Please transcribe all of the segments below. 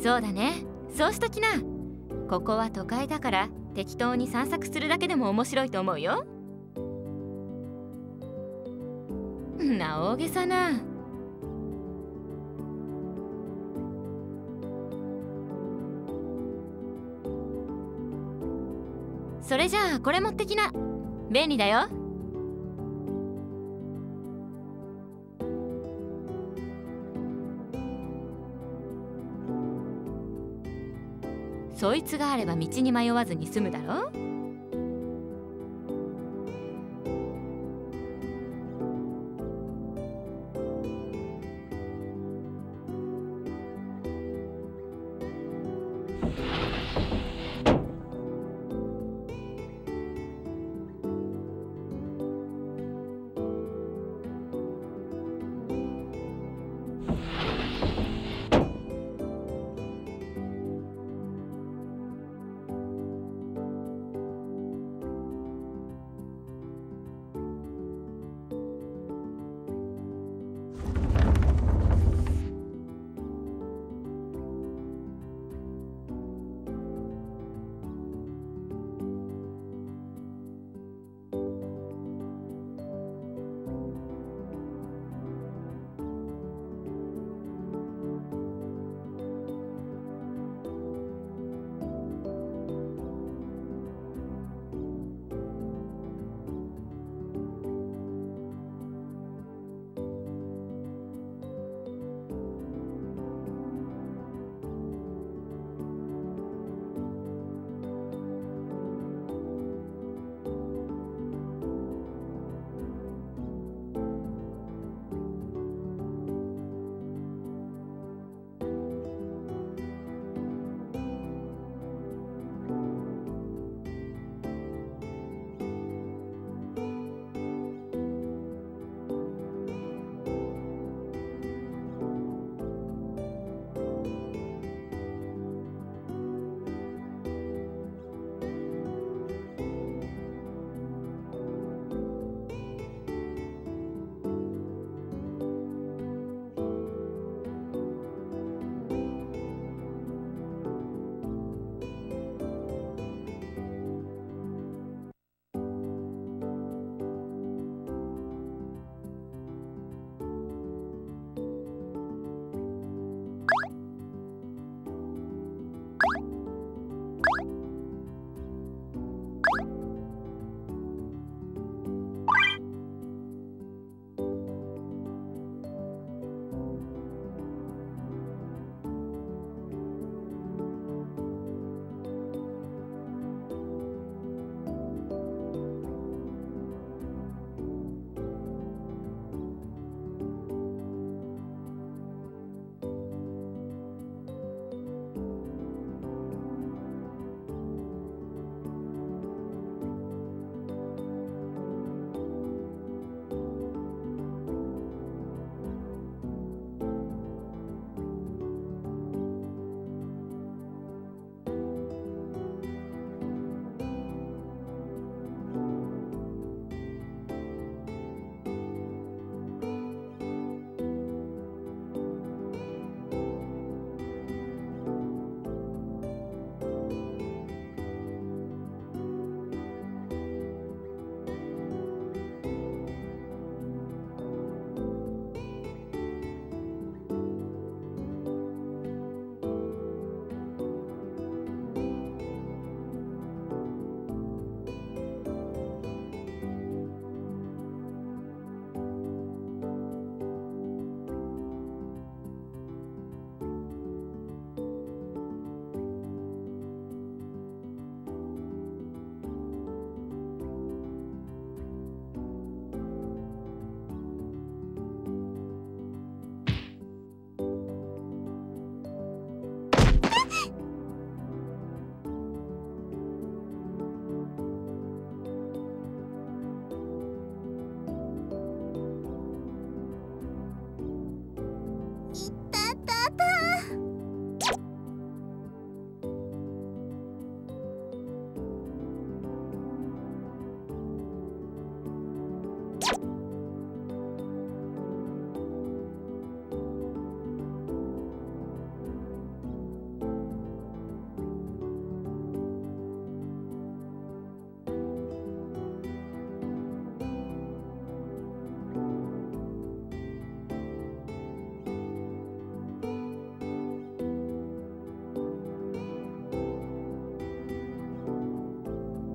そうだね。そうしときな。ここは都会だから適当に散策するだけでも面白いと思うよ。な、大げさな。それじゃあこれ持ってきな。便利だよ。そいつがあれば道に迷わずに済むだろ。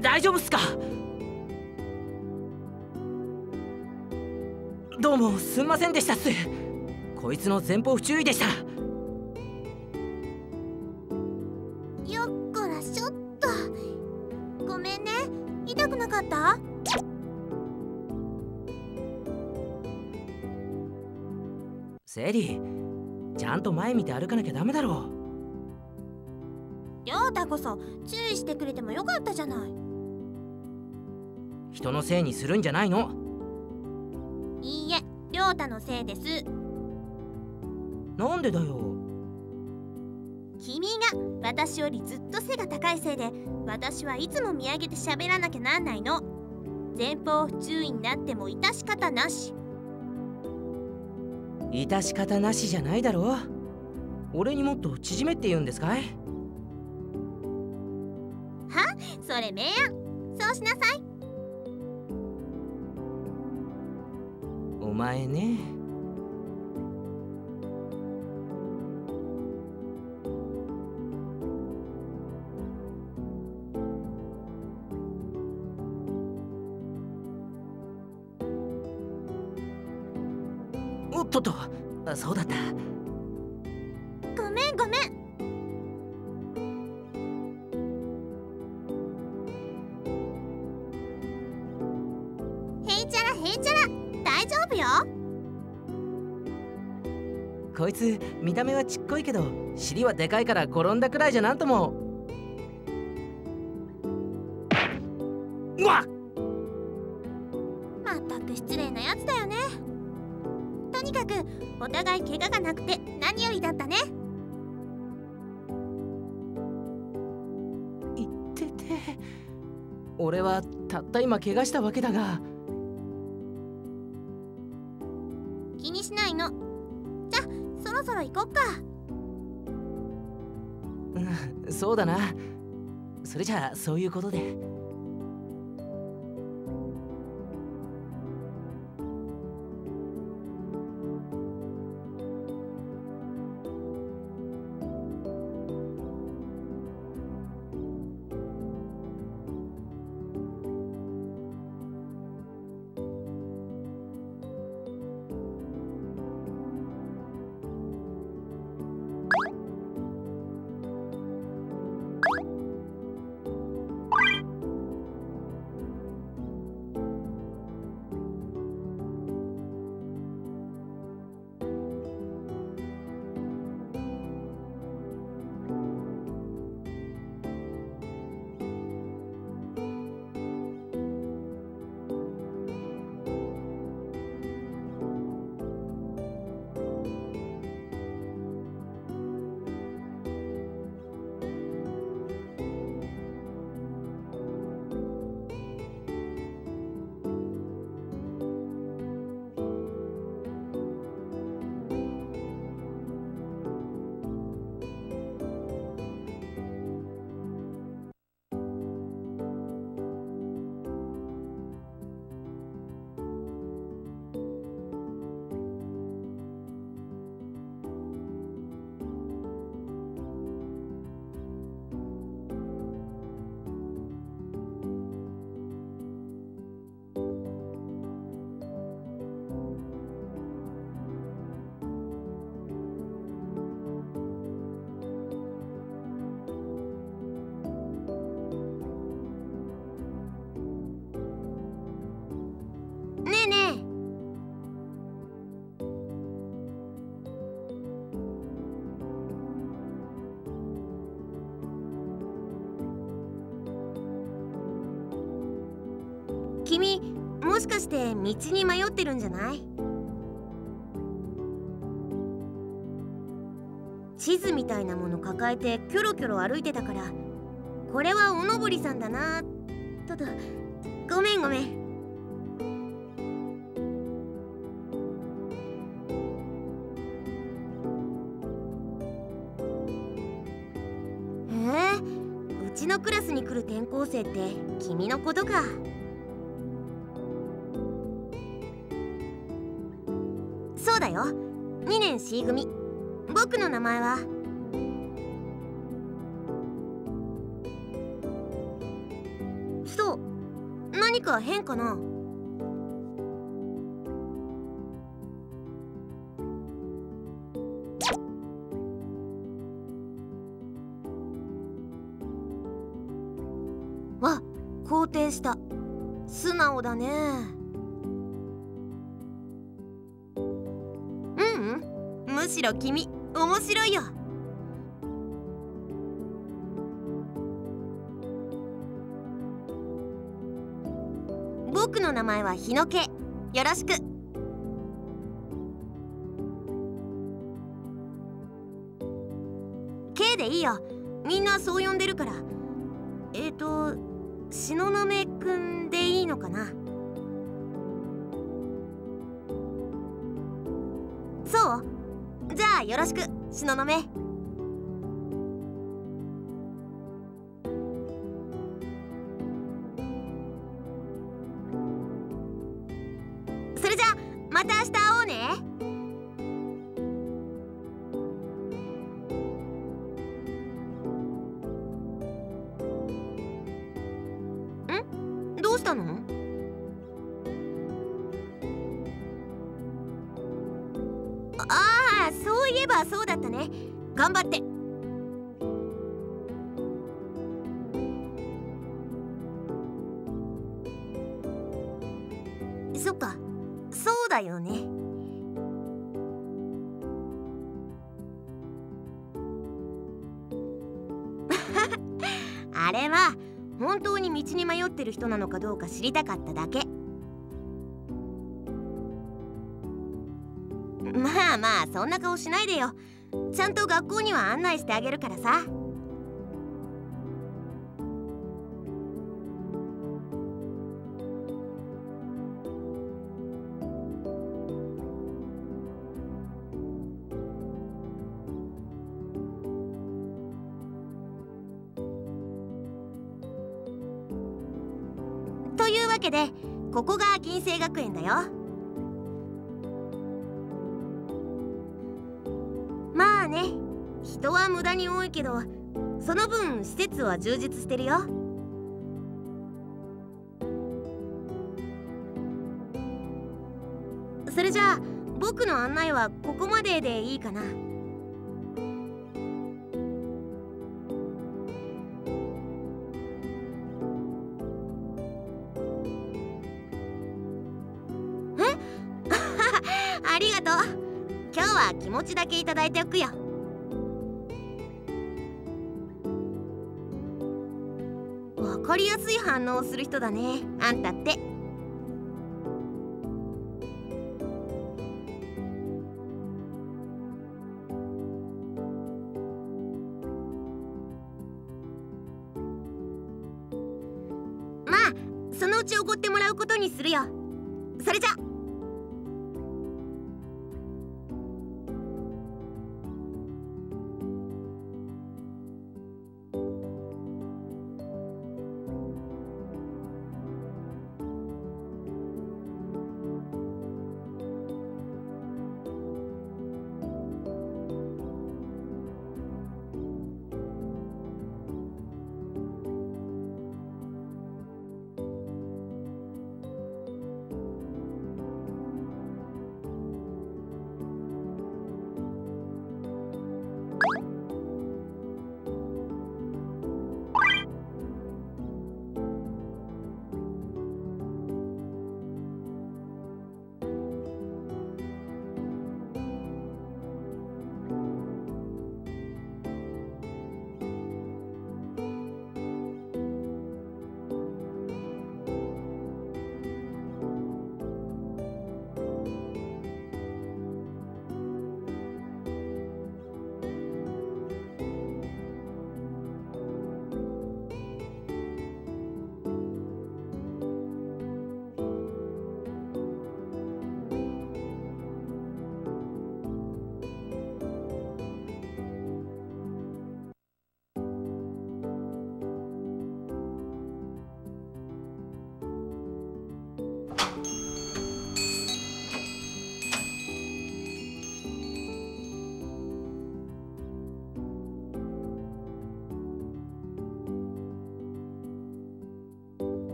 大丈夫っすか？どうもすんませんでしたっす。こいつの前方不注意でした。 よっこらしょっと。ごめんね。痛くなかった？ セリ、ちゃんと前見て歩かなきゃダメだろ。 りょうたこそ注意してくれてもよかったじゃない。 人のせいにするんじゃないの。 いいえ、りょうたのせいです。 なんでだよ。 君が私よりずっと背が高いせいで、私はいつも見上げて喋らなきゃなんないの。前方不注意になっても致し方なし。 致し方なしじゃないだろ。俺にもっと縮めって言うんですかい？ は？それ明暗。そうしなさい。 お前ね。おっとっと、そうだった。 ごめんごめん。へいちゃらへいちゃら、大丈夫よ。 こいつ見た目はちっこいけど尻はでかいから転んだくらいじゃなんとも。うわっ！ まったく失礼なやつだよね。とにかくお互い怪我がなくて何よりだったね。 言ってて、俺はたった今怪我したわけだが。 気にしないの。じゃそろそろ行こっか。 うん、そうだな。それじゃあそういうことで。 ねえねえ。君もしかして道に迷ってるんじゃない？地図みたいなもの抱えてキョロキョロ歩いてたから、これはおのぼりさんだなと。ごめんごめん。うちのクラスに来る転校生って君のことか。そうだよ、2年 C 組。僕の名前はそ何か変かな？わ、肯定した。素直だね。むしろ君面白いよ。僕の名前は日野家。よろしく。K でいいよ。みんなそう呼んでるから。東雲くんでいいのかな？そう？じゃあよろしく、東雲。それじゃあまた明日会おうね。どうしたの？ああ、そういえばそうだったね。頑張って。そっか、そうだよね。あれは本当に道に迷ってる人なのかどうか知りたかっただけ。まあまあ、そんな顔しないでよ。ちゃんと学校には案内してあげるからさ。というわけで、ここが銀星学園だよ。まあね、人は無駄に多いけど、その分施設は充実してるよ。それじゃあ僕の案内はここまででいいかな。ありがとう。今日は気持ちだけいただいておくよ。わかりやすい反応をする人だね、あんたって。まあ、そのうちおごってもらうことにするよ。それじゃ。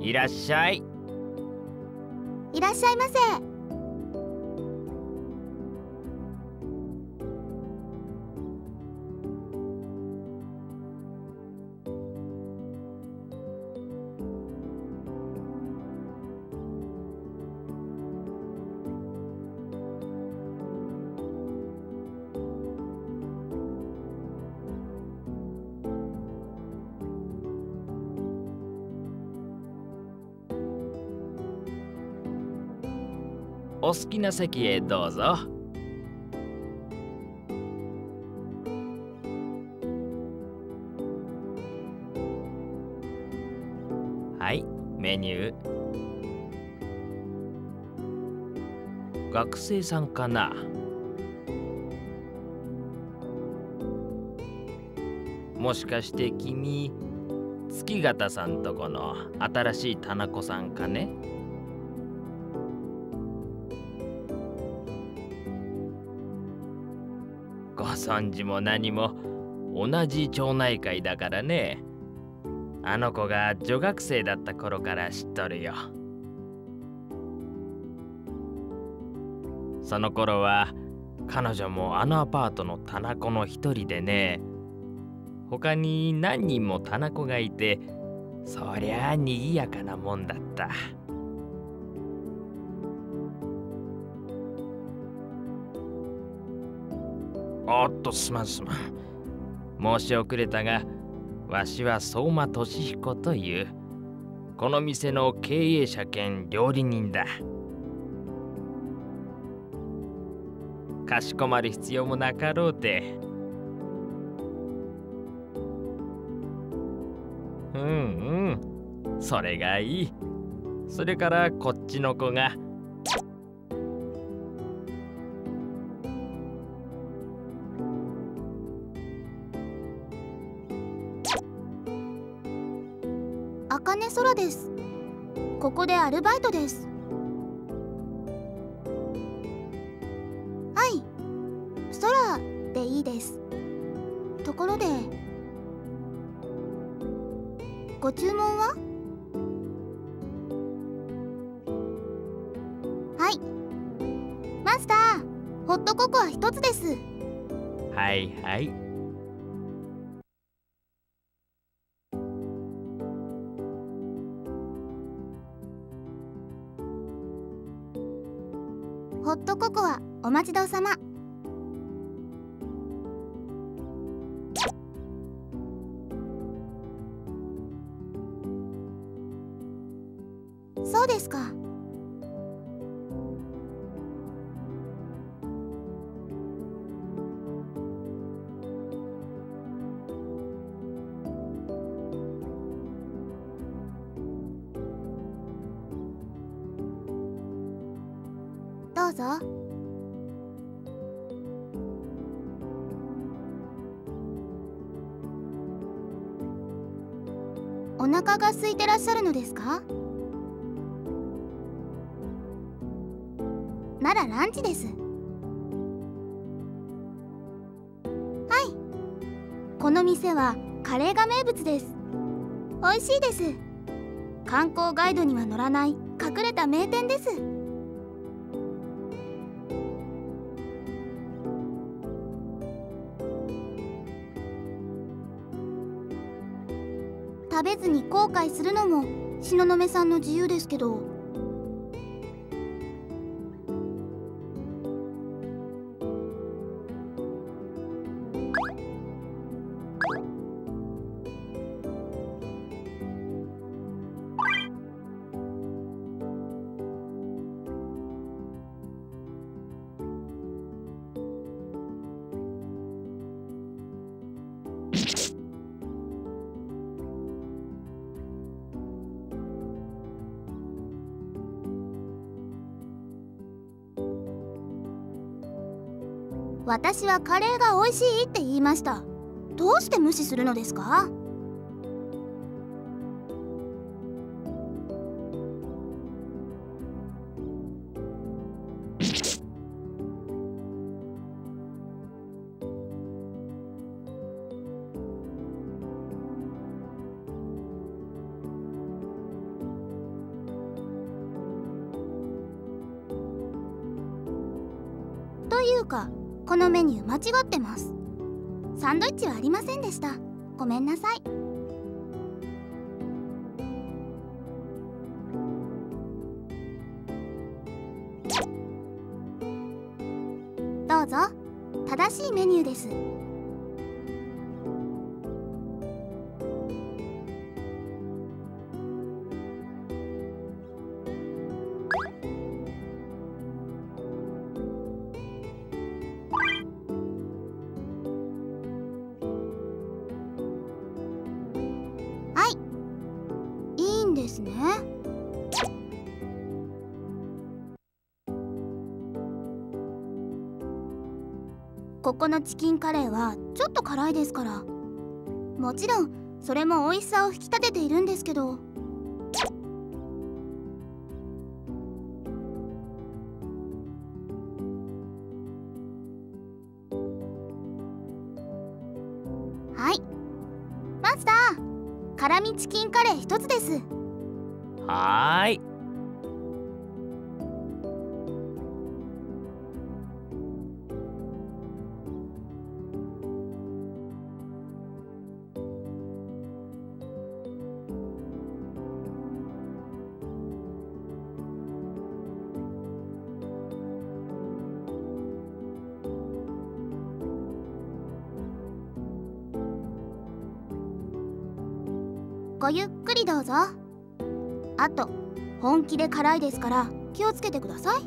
いらっしゃい。 いらっしゃいませ。 お好きな席へどうぞ。はい、メニュー。学生さんかな。もしかして君、月形さんとこの新しい棚子さんかね。ご存知も何も同じ町内会だからね。あの子が女学生だった頃から知っとるよ。その頃は彼女もあのアパートの棚子の一人でね。他に何人も棚子がいて、そりゃあにぎやかなもんだった。おっと、すまん。申し遅れたが、わしは相馬俊彦という、この店の経営者兼料理人だ。かしこまる必要もなかろうて。それがいい。それからこっちの子が。 茜空です。ここでアルバイトです。はい、空でいいです。ところで、ご注文は？はい、マスター、ホットココア一つです。 はいはい。 ホットココアお待ちどうさま。そうですか。どうぞ。お腹が空いてらっしゃるのですか？ならランチです。はい、この店はカレーが名物です。美味しいです。観光ガイドには載らない隠れた名店です。食べずに後悔するのも東雲さんの自由ですけど。私はカレーが美味しいって言いました。どうして無視するのですか？ いうか、このメニュー間違ってます。サンドイッチはありませんでした。ごめんなさい。どうぞ。正しいメニューです。はい、いいんですね。ここのチキンカレーはちょっと辛いですから。もちろんそれも美味しさを引き立てているんですけど。はい、マスター、辛味チキンカレー一つです。 はーい。 ごゆっくりどうぞ。あと本気で辛いですから気をつけてください。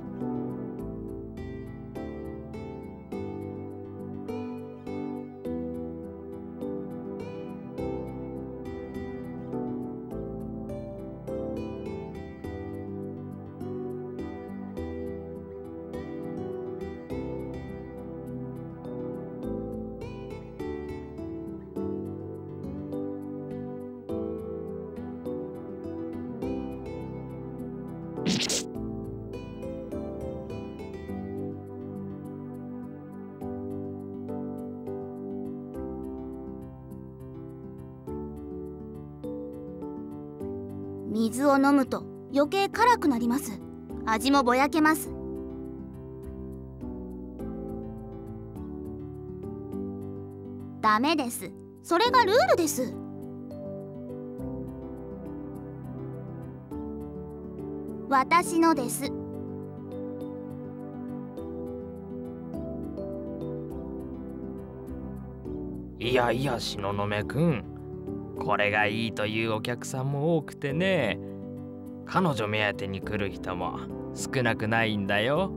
水を飲むと余計辛くなります。味もぼやけます。ダメです。それがルールです。私のです。 いやいや、東雲くん、これがいいというお客さんも多くてね、彼女目当てに来る人も少なくないんだよ。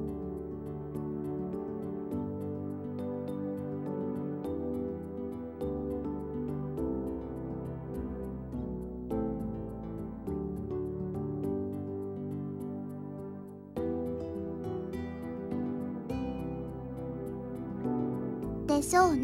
でしょうね。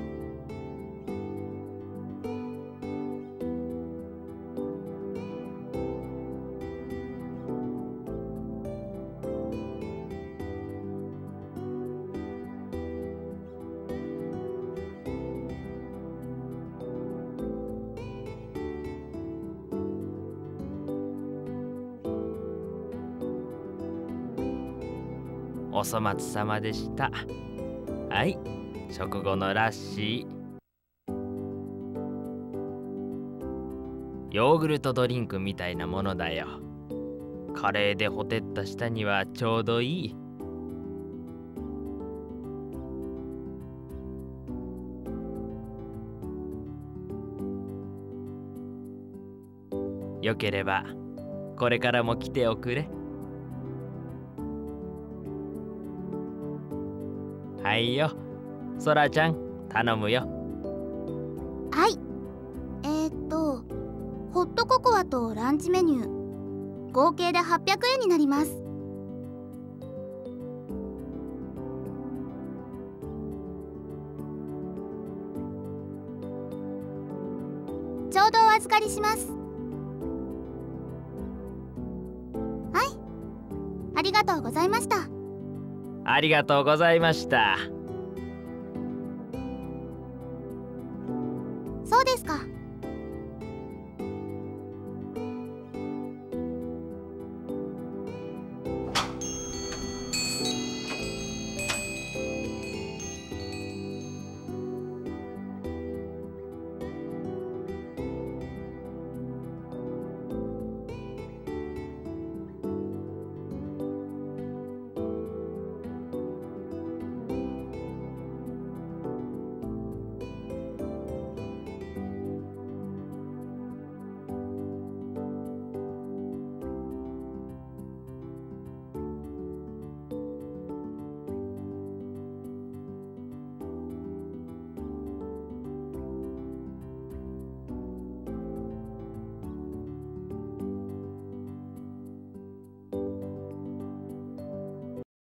お粗末様でした。はい、食後のラッシー。ヨーグルトドリンクみたいなものだよ。カレーでほてった舌にはちょうどいい。よければこれからも来ておくれ。はいよ、そらちゃん頼むよ。 はい。ホットココアとランチメニュー合計で800円になります。ちょうどお預かりします。はい、ありがとうございました。 ありがとうございました。 そうですか。